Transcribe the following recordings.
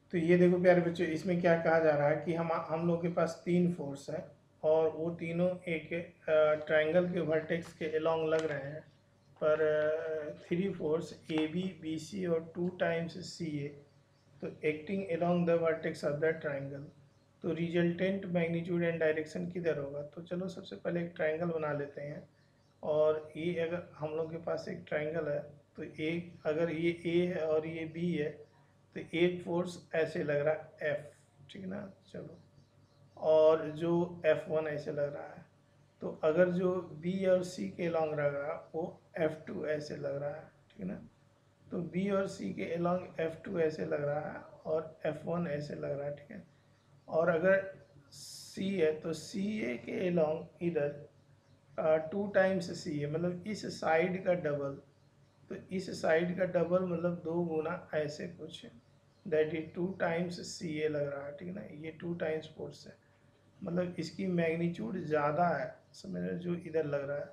तो ये देखो प्यारे बच्चों, इसमें क्या कहा जा रहा है कि हम लोग के पास 3 फोर्स है और वो तीनों एक ट्रायंगल के वर्टेक्स के अलोंग लग रहे हैं, पर 3 force A B B C और 2 टाइम्स सी ए, तो acting along the vertex of the triangle, तो रिजल्टेंट मैग्नीट्यूड एंड डायरेक्शन किधर होगा। तो चलो सबसे पहले एक ट्रायंगल बना लेते हैं। और ये अगर हम लोग के पास एक ट्रायंगल है, तो एक अगर ये ए है और ये बी है, तो एक फोर्स ऐसे लग रहा है एफ, ठीक है ना। चलो, और जो F1 ऐसे लग रहा है, तो अगर जो बी और सी के अलॉन्ग लग रहा है वो F2 ऐसे लग रहा है, ठीक है ना। तो बी और सी के अलॉन्ग F2 ऐसे लग रहा है और F1 ऐसे लग रहा है, ठीक है। और अगर सी है तो सी ए के अलॉन्ग इधर 2 टाइम्स सी है, मतलब इस साइड का डबल, तो इस साइड का डबल मतलब 2 गुना ऐसे कुछ, that is 2 times C A लग रहा है, ठीक है ना। ये 2 टाइम्स फोर्स है, मतलब इसकी मैग्नीट्यूड ज़्यादा है, समझ रहे हो, जो इधर लग रहा है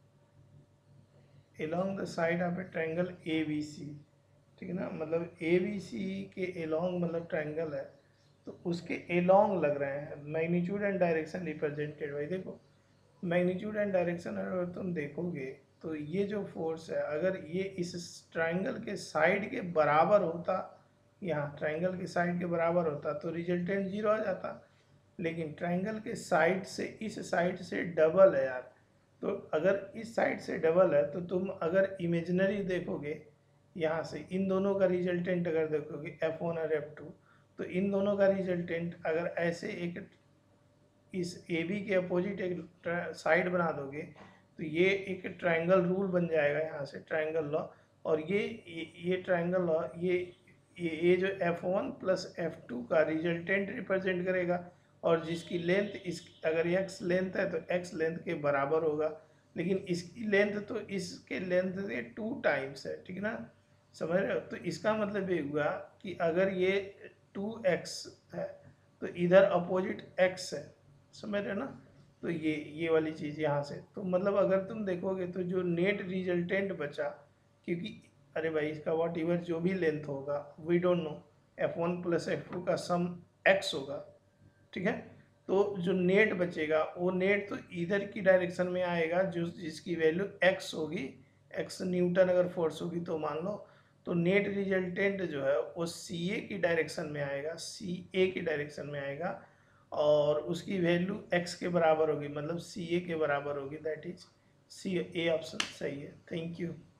along the side of a triangle A B C, ठीक है ना। मतलब ए बी सी के along मतलब ट्रायंगल है, तो उसके along लग रहे हैं। मैग्नीट्यूड एंड डायरेक्शन रिप्रेजेंटेड, भाई देखो मैग्नीट्यूड एंड डायरेक्शन अगर तुम देखोगे तो ये जो फोर्स है, अगर ये इस ट्रायंगल के साइड के बराबर होता, यहाँ ट्रायंगल के साइड के बराबर होता तो रिजल्टेंट 0 आ जाता, लेकिन ट्रायंगल के साइड से इस साइड से डबल है यार। तो अगर इस साइड से डबल है तो तुम अगर इमेजिनरी देखोगे यहाँ से, इन दोनों का रिजल्टेंट अगर देखोगे F1 और F2, तो इन दोनों का रिजल्टेंट अगर ऐसे एक इस ए बी के अपोजिट एक साइड बना दोगे, तो ये एक ट्रायंगल रूल बन जाएगा यहाँ से, ट्रायंगल लॉ। और ये ट्रायंगल लॉ ये जो F1 प्लस F2 का रिजल्टेंट रिप्रेजेंट करेगा, और जिसकी लेंथ इस अगर x लेंथ है तो x लेंथ के बराबर होगा, लेकिन इसकी लेंथ तो इसके लेंथ से 2 टाइम्स है, ठीक है ना। समझ रहे हो, तो इसका मतलब ये हुआ कि अगर ये 2x है तो इधर अपोजिट x है, समझ रहे हो ना। तो ये वाली चीज़ यहाँ से, तो मतलब अगर तुम देखोगे तो जो नेट रिजल्टेंट बचा, क्योंकि अरे भाई इसका वॉट एवर जो भी लेंथ होगा we don't know, F1 plus F2 का सम x होगा, ठीक है। तो जो नेट बचेगा वो नेट तो इधर की डायरेक्शन में आएगा, जो जिसकी वैल्यू x होगी, x न्यूटन अगर फोर्स होगी तो मान लो, तो नेट रिजल्टेंट जो है वो सी ए की डायरेक्शन में आएगा, सी ए की डायरेक्शन में आएगा, और उसकी वैल्यू x के बराबर होगी, मतलब सी ए के बराबर होगी, that is C A option सही है। Thank you.